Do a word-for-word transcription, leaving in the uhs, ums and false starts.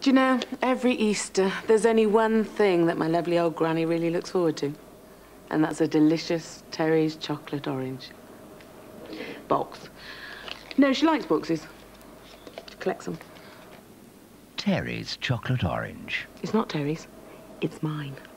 Do you know, every Easter, there's only one thing that my lovely old granny really looks forward to. And that's a delicious Terry's chocolate orange. Box. No, she likes boxes. She collects them. Terry's chocolate orange. It's not Terry's. It's mine.